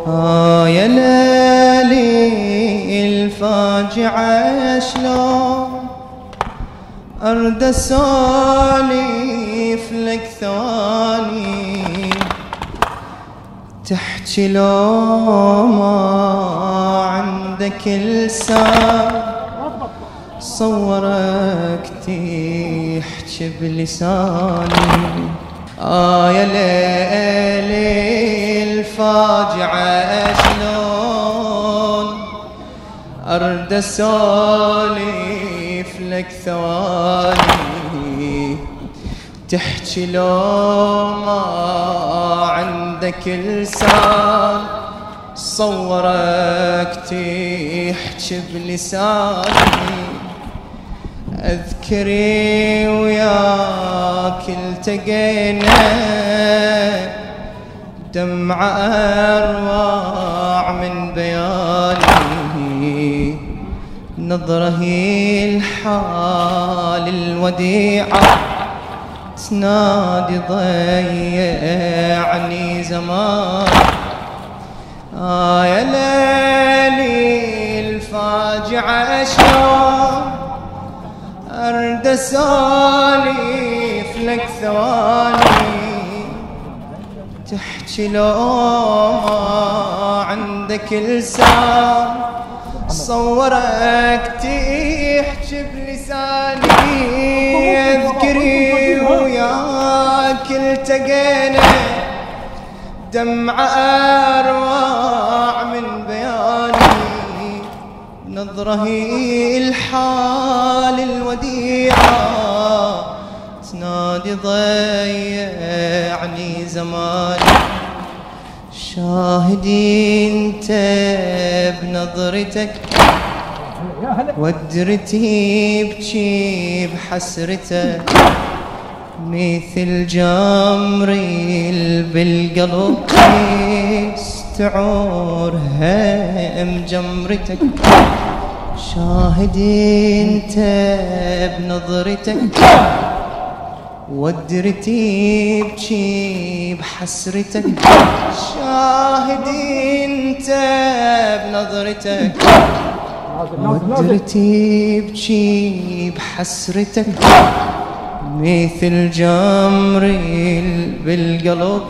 يا ليلي الفاجعة شلون أرد أسولف لك ثواني تحكي لو ما عندك لسان صورك تحكي بلساني. يا ليلي الفاجعة شلون أرد أسولف لك ثواني تحكي لو ما عندك لسان صورك تحكي بلساني. أذكري وياك التقينا دمع أروع من بياني نظره الحال الوديعة تنادي ضيعني زمان. يا ليلي الفاجعة شلون أرد أسولف لك ثواني تحكي لو ما عندك لسان صورك تحكي بلساني. اذكري وياك التقينا دمع أروع من بياني نظره الحال الوديعة تنادي ضيعني زماني. شاهدي انت بنظرتك ودرتي بجي بحسرتك مثل جمري بالقلب يستعور هم جمرتك. شاهدي انت بنظرتك ودرتي بجي بحسرتك. شاهدي انت بنظرتك ودرتي بجي بحسرتك مثل جمري بالقلب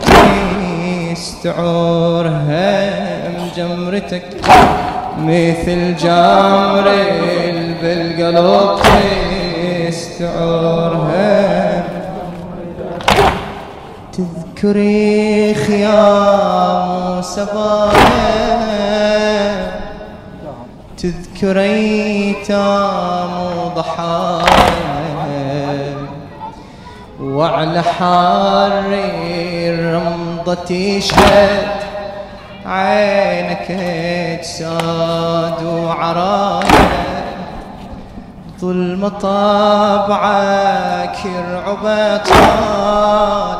يستعور هم جمرتك مثل جمري بالقلب يستعور هم. تذكري خيام وسبايا تذكري ايتام وضحايا وعلى حاري الرمضة تشهد عينك اجساد وعرايا ظلمة طبعك يرعب اطفال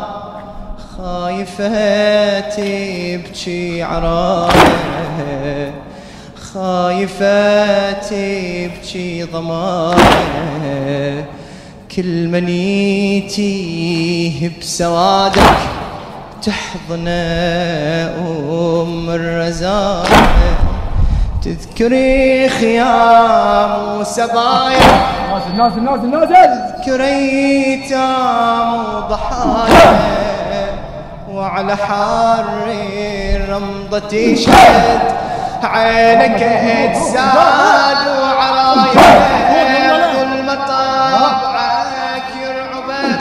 خايفة تبكي عرايا خايفة تبكي ضمايا كل من يتيه بسوادك تحضن الرزايا. تذكري خيام وسبايا تذكري ايتام وضحايا وعلى حار الرمضة تشهد عينك اجساد وعرايا ظلمة طبعك يرعبك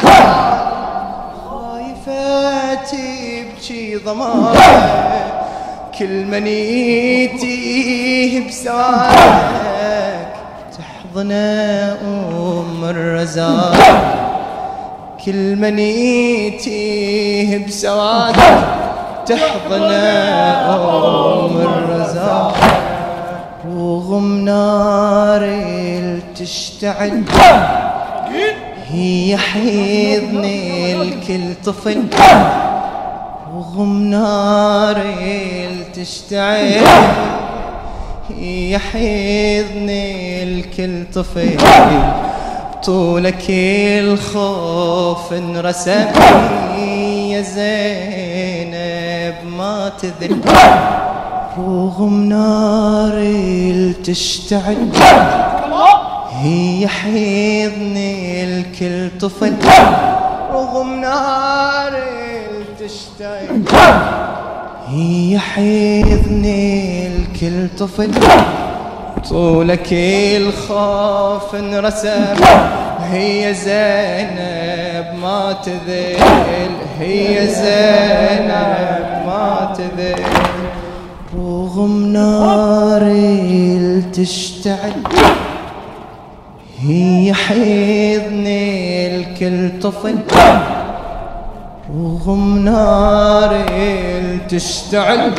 خايفة تبكي ضمايا كل من يتيه بسوادك تحضن الرزاق كل من يتيه بسوادك تحضن الرزاق. رغم نار تشتعل هي حيضن الكل طفل رغم نار تشتعل هي حيضن الكل طفل طولك الخوف انرسم يا زينب ما تذل رغم ناري تشتعل هي حيضني الكل طفل، رغم ناري تشتعل هي حيضني الكل طفل. طولك الخوف انرسم هي زينب ما تذل، هي زينب ما تذل. رغم ناري تشتعل هي حيضني الكل طفل، رغم ناري تشتعل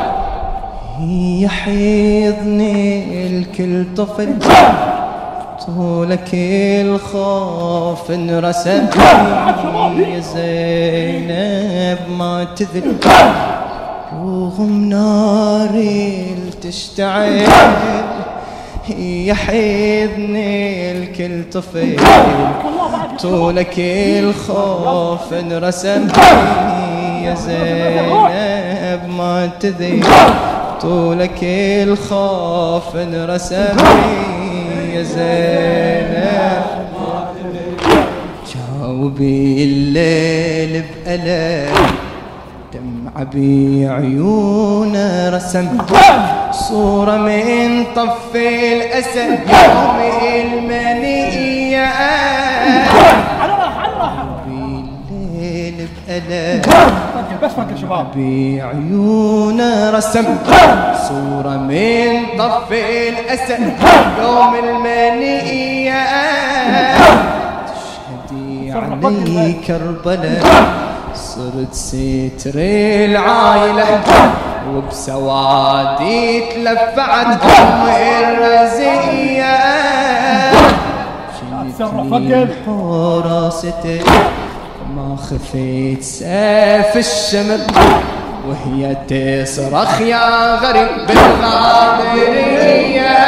هي حيضني الكل طفل. طولك الخوف انرسم يا زينب ما تذل. رغم ناري تشتعل هي حيضني الكل طفل. طولك الخوف انرسم يا زينب ما تذل. طولك الخوف انرسم يا زينب. جاوبي الليل بألم دمع بعيونه رسم صورة من طف الأسد يوم المنية. بالليل بألم بعيونه رسم صورة من طف الأسد يوم المنية. تشهدي علي كربلاء صرت ستر العائلة وبسوادي تلفعت أم الرزية. شلتني حراستك ما خفيت سيف الشمر وهي تصرخ يا غريب بالغادرية،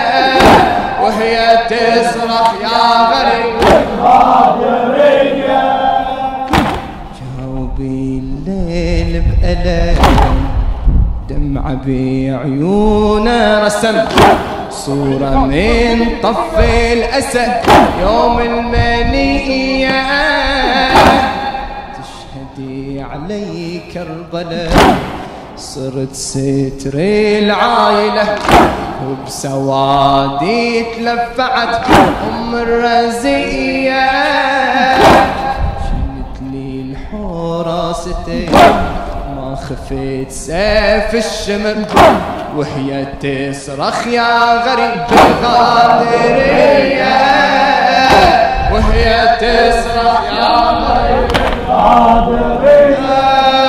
وهي تصرخ يا غريب بالغادرية. جاوبي الليل بألم دمع بعيونه رسم صورة من طف الأسد يوم المنية. تشهدي علي كربلاء صرت ستر العائلة وبسوادي تلفعت أم الرزية. شلت لي الحراستين ما خفيت سيف الشمر وهي تصرخ يا غريب بالغادرية، وهي تصرخ يا غريب بالغادرية.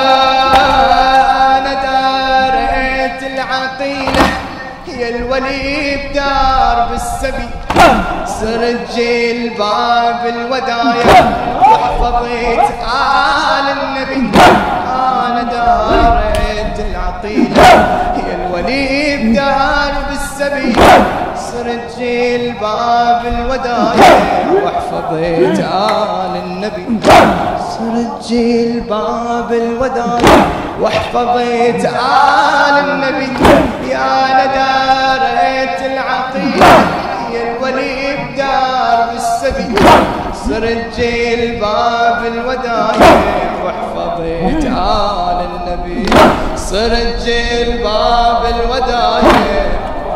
أنا دارت العقيلة هي الوليد دار بالسبي صرت جيل باب الودايا وحفظت آل النبي. أنا دارت العقيلة هي الوليد دار بالسبي صرت جيل باب الودايا وحفظت آل النبي. صرت جيل باب الودايا وحفظت آل النبي. يا ندارت العقيلة هي الوليد دار بالسبي صرت جيل باب الودايا وحفظت آل النبي. صرت جيل باب الودايا.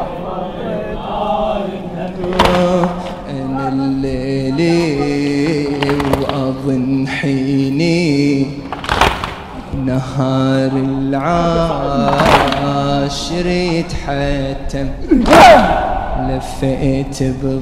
أنا الليل وأظن حيني نهار العاشر يتحتم لفيت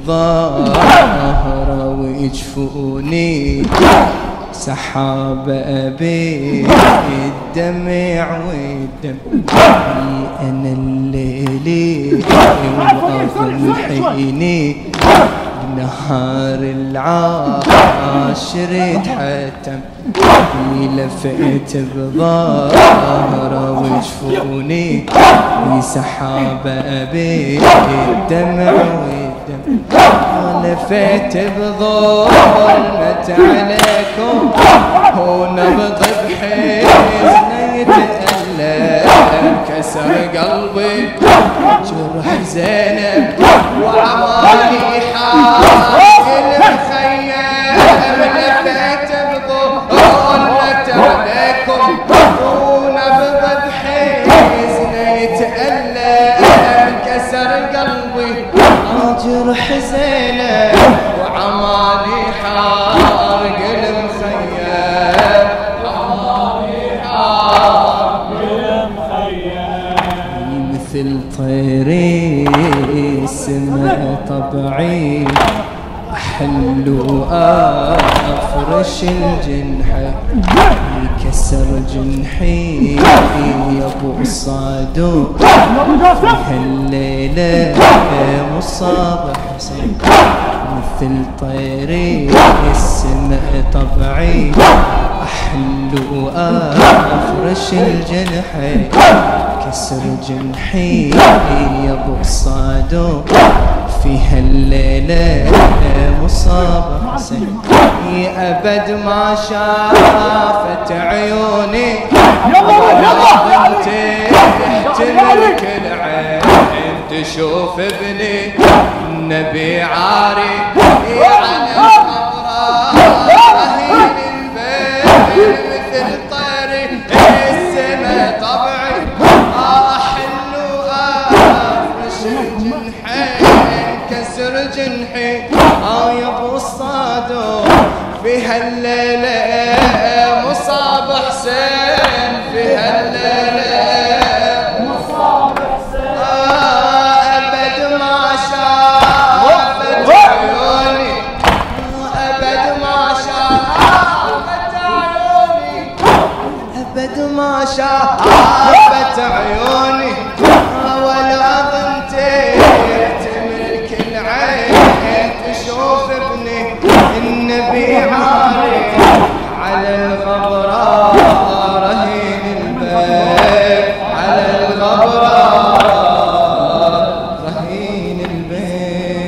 بظهره وجفوني سحاب أبي الدمع والدم. أنا الليل وأظن حيني نهار العاشر يتحتم لفيت بظهره وجفوني سحاب أبي الدمع والدم. لفيت بظلمة عليكم ونبض بحزن يتألم كسر قلبي جرح زينب وعمالي حاق المخيم لفيت بظهرنا عليكم ونبض بحزن يتألم كسر قلبي جرح زينب وعمالي حارق المخيم عمالي حارق المخيم مثل طيري السماء طبعي أحل وأفرش الجنحة يكسر جنحي يا ابو الصادق هالليلة مصاب حسين مثل طيري السماء طبعي أحل وأفرش الجنحي كسر جنحي يا ابو الصادق في هالليلة مصاب حسين أبد ما شافت عيوني انت تحتمل كل عين تشوف ابني النبي عاري على القبر رهين البيت مثل طيري السما طبعي احل وافرش الجنحين كسر جنحي يا ابو الصادق في هالليلة مصاب حسين في هالليلة